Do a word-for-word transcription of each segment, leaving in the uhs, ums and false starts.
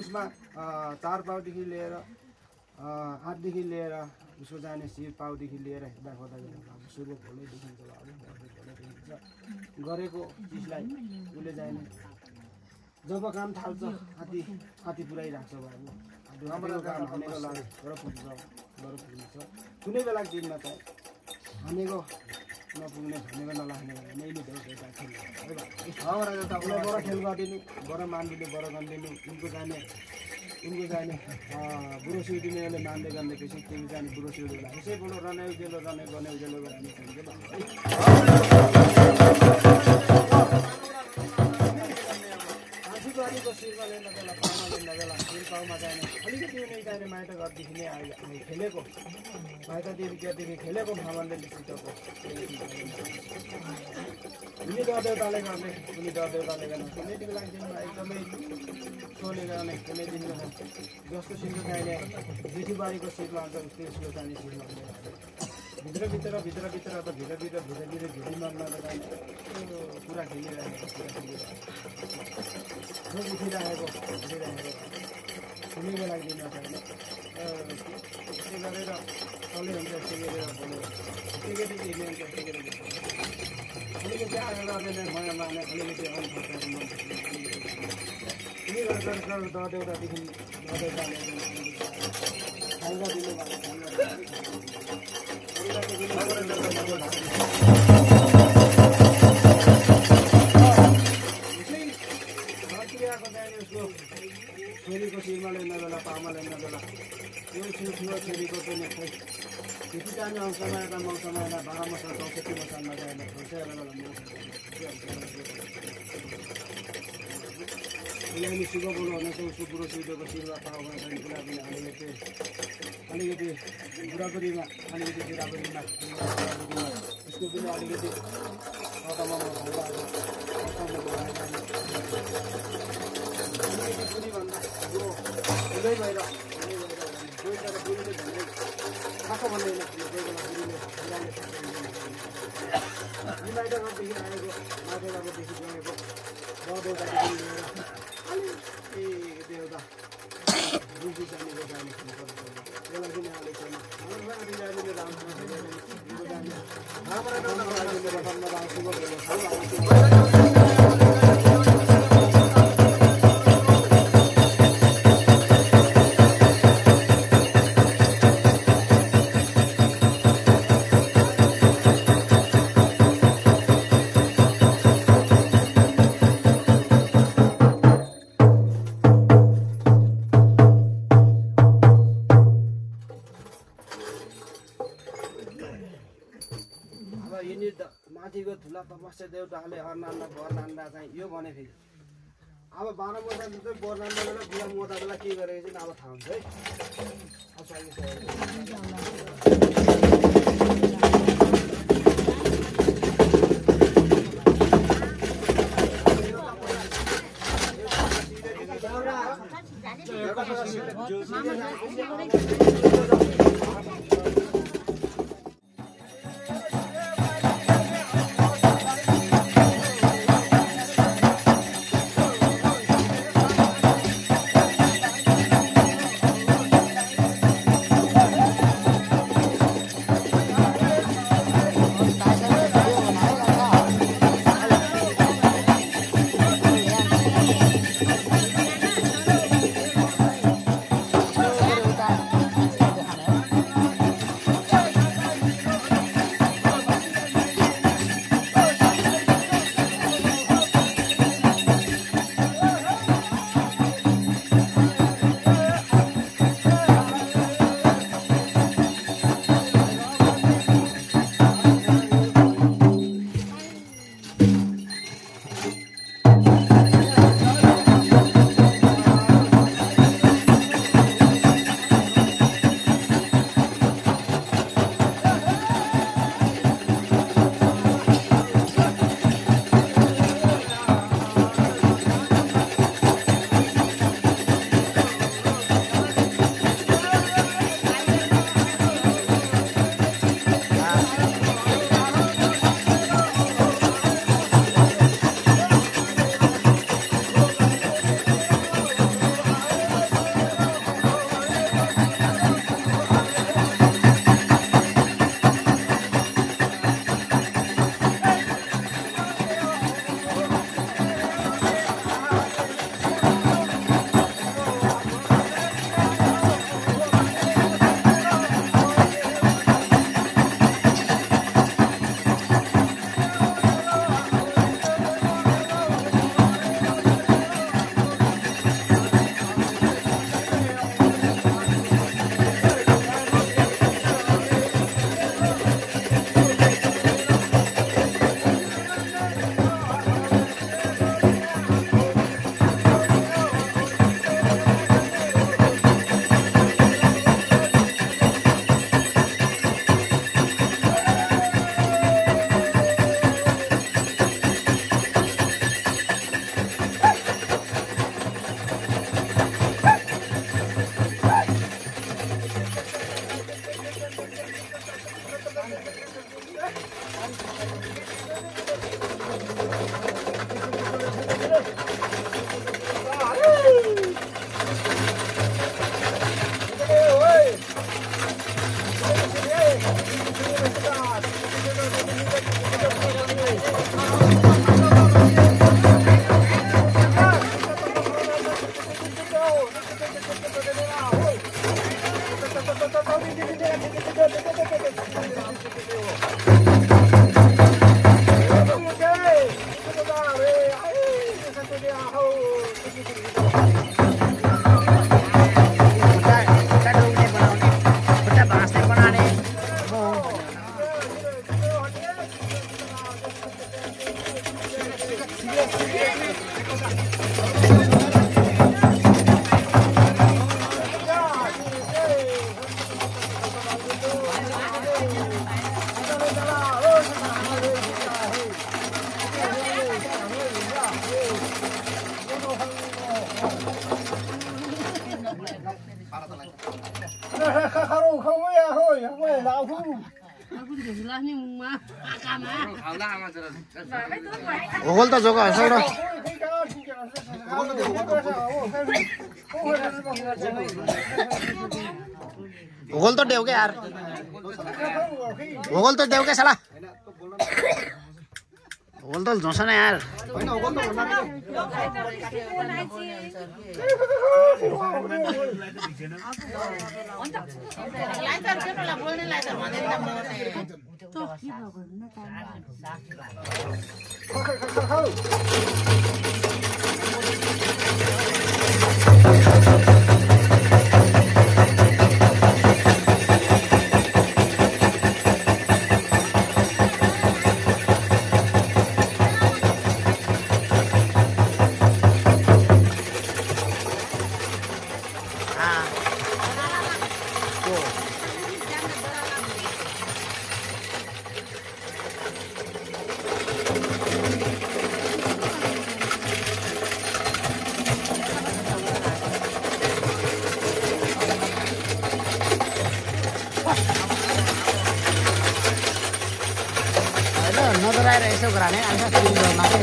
त्यसमा चार पाउदेखि लिएर आठदेखि लिएर उसको जाने शिर पाउदेखि लिएर हेर्दा खोज्दाखेरि अब सुरु भोलै देखिन्छ अब भोलै देखिन्छ गरेको चिजलाई उसले जाने जब काम थाल्छ हात्ती हात्ती पुऱ्याइराख्छ भयो हाम्रो काम भनेको लागि गर पुग्छ गर पुग्छ कुनै बेला दिनमा चाहिँ हानेको नपुग्ने भनेको नलाग्ने मैले देउता खेल है उसलाई बर खेल गरिदिनु बर मानिदिनु बर गरिदिनु उनको जाने उनको जाने बुढो सिउदिनेले मान्दै गर्ने पछि तिमी जाने बुढो सिउडीलाई यसै बोलो रने उजेलो रने गने उजेलो गर्ने चाहिन्छ आफूको शिरमा लिन बेला पाउमा लिन बेला शिर पाउमा जाने अलिकति उनी जाने माइत घरदेखि नै खेलेको माइत देवीदेखि खेलेको भ्रमणले सिटको उनी ददेउताले गर्ने उनी ददेउताले गर्ने कुनै बेला दिनमा एकदमै सोले गर्ने कुनै दिनमा जस्तो सिरको चाहिने जेठीबारीको शिर लान्छ उस्तै उसको जाने शिर लान्छ भित्रभित्र भित्रभित्र अब भित्रभित्र भित्रभित्र भिडी मर्न पुरा खेलिरहेको पुरा खेलिरहेको उठिरहेको उठिरहेको कुनै बेला दिन छैन त्यसै गरेर कसले हुन्छ यस्तै गरेर बोल्यो यस्तै गरी हिँड्ने हुन्छ यस्तै गरी अलिकति आएर गर्दैन भएन लाने अलिकति अरू खर्चहरू मन कुनै गरेर ददेउतादेखि ददेउताले खाल्गा दिनु छोरीको शिरमा ल्याउन बेला पामा ल्याउन बेला त्यो छिउ ठुलो छोरीको पनि खोइ त्यति जाने अङ्कमा एउटा मौसममा एउटा बाह्र मौसम चौसठी मौसममा गएर खोइसेर बेला उसलाई नि सुगो बोलो भने चाहिँ उसको बुढो सिउको शिरमा पाउमा चाहिँ उसलाई पनि अलिकति अलिकति बुढाबुढीमा अलिकति बुढाबुढीमा उसको पनि अलिकति अटमा कुनै भन्दा यो हुँदै गएर कोही बेला बुढीले भन्दै खाएको भन्दैन कोही बेला बुढीले माइत घरदेखि आएको माइत घरदेखि गएको ददेउतादेखि लिएर अलिकति देउता रुचि जानेको जाने त्यसलाई पनि अलिक छैन हामीले राम्रो माथिको ठुला तपस्या देउताले अर्नान्दा बर्नान्दा चाहिँ यो भने फेरि अब बाह्र मोटा चाहिँ बर्नान्दा बेला बुढा मोटा बेला के गरेको चाहिँ अब थाहा हुन्छ है Ogol ta joga hasara. Ogol to देव के यार. Ogol to देव के साला. Ogol to जोसा ना यार. होइन ogol त भन्दा नजर आएर यसो गराने आइसा फिल्म गर्न चाहिँ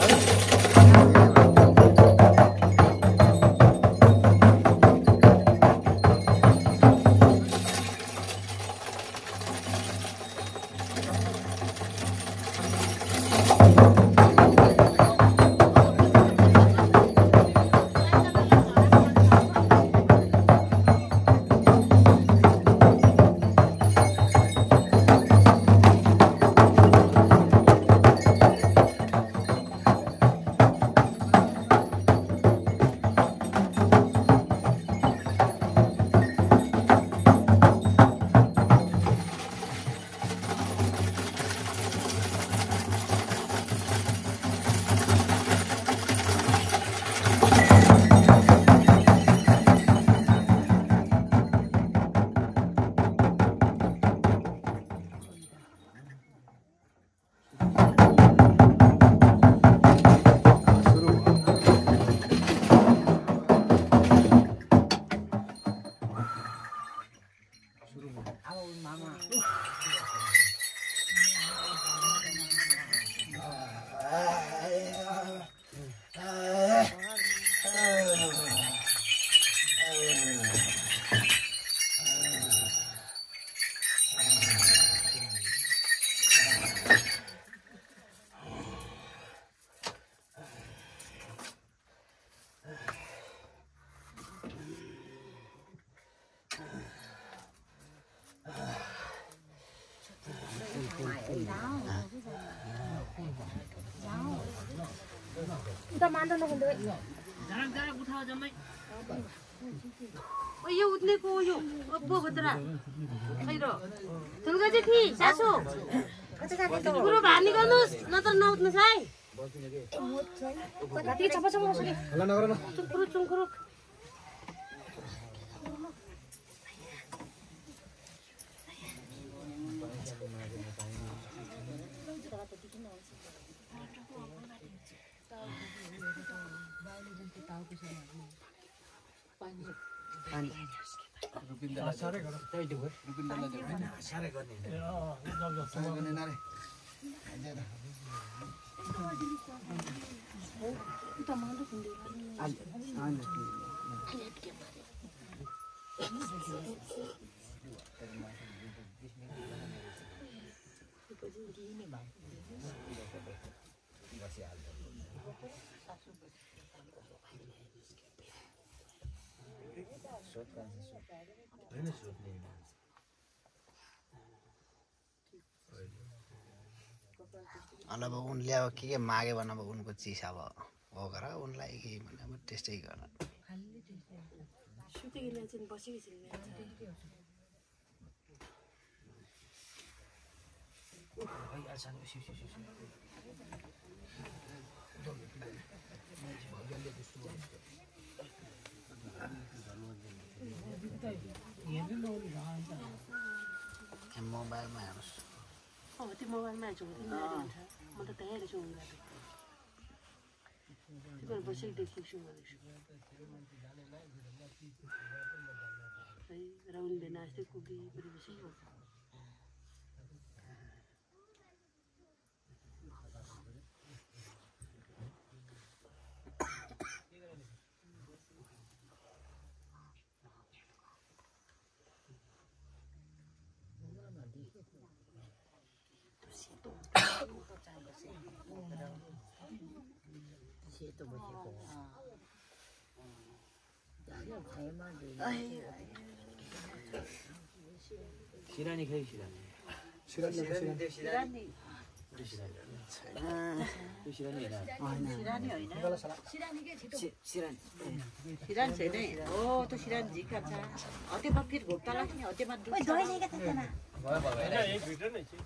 यो उठ्नेको यो अब्बो भद्रा खैरो थुलगा चाहिँ थी सासु पुरो भार निकाल्नुस् नत्र नउठ्नुस् है कति चपा चपा सके हल्ला नगर न चुङकुरु चुङकुरु पानी अनि अब उनले अब के के माग्यो भने अब उनको चिज अब हो गर उनलाई के भने अब टेस्टै गर्न मोबाइलमा हेर्नुहोस् हो त्यो मोबाइलमा हेर्छु म त त्यही हेर्छु त्यो बसेको देख्छु है राउन्ड बेना जस्तै कुकी परिवेशी हो 시란이 그 시란. सिरानी सिरानी 그 시란이 나. सिरानी होइन 시란. सिरान छैन हो त्यो सिरान झिका छ अते बकेट घोप्टा लाग्ने अतेमा दुध ओइ दही ल्याएका त जना भयो भयो. एक भिडियो नै छ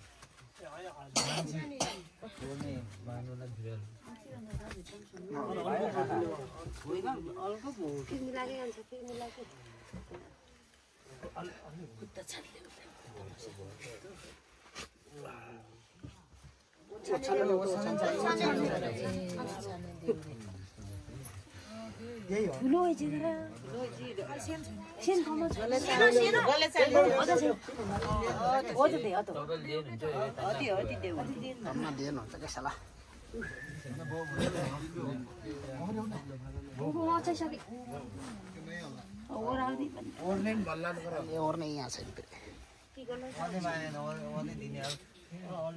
ओने मानुला भिडल. होइमा अलको भो किन लागे हुन्छ किन लागे कुत्ता छाड्ले ठुलो है जरा सेन कमल गले सानो गले सानो अझ छ अझ दे अझ अति अति दे अम्मा दिएन हुन्छ के साला वो चाहिँ सबै ओराउदी पनि ओर्नेन भल्ला यो ओर्ने यहाँ छैन फेरि के गर्नु ओने माने ओने दिने अब.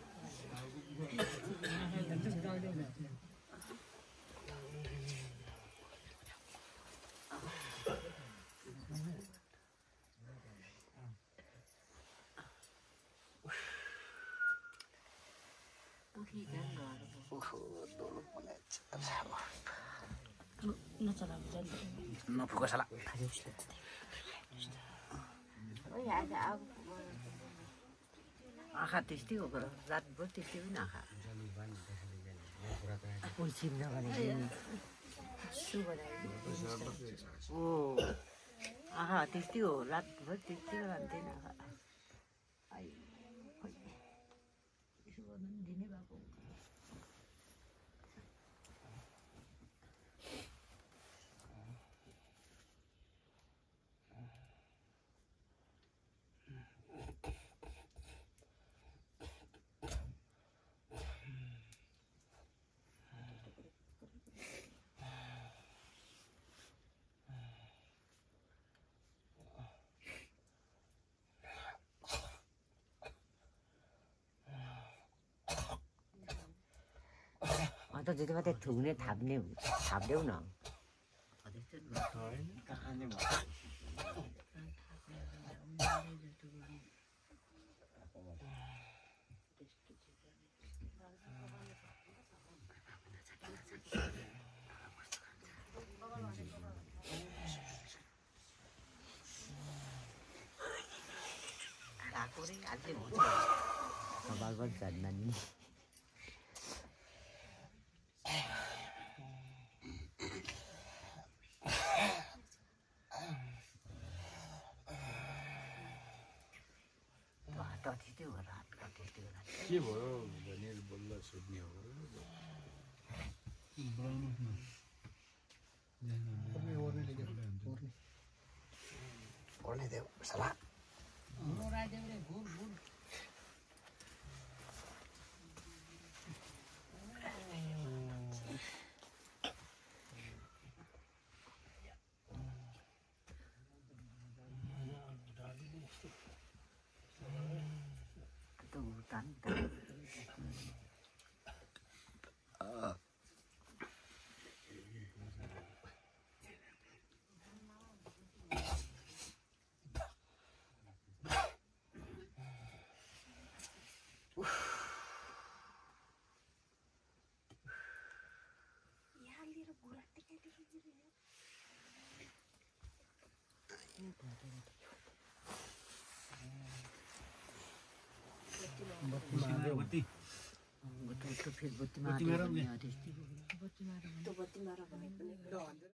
नफुको साला आँखा त्यस्तै हो गर रातभर त्यस्तै पनि आँखा ओ आँखा त्यस्तै हो रातभर त्यस्तै रहन्थेन आँखा यसो गर्नु पनि दिनै भएको अन्त जति मात्रै थुक्ने थाप्ने थाप्देऊ न सवाल पनि जान्न नि के भयो भनेर बल्ल सोध्ने हो ओर्ने देऊ सला Tụ tắn tụ. बत्ती Betul-betul film bertimaran. त्यो बत्ती मार भने पनि